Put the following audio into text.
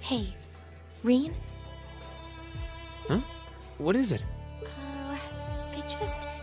Hey, Rean? Huh? What is it? I just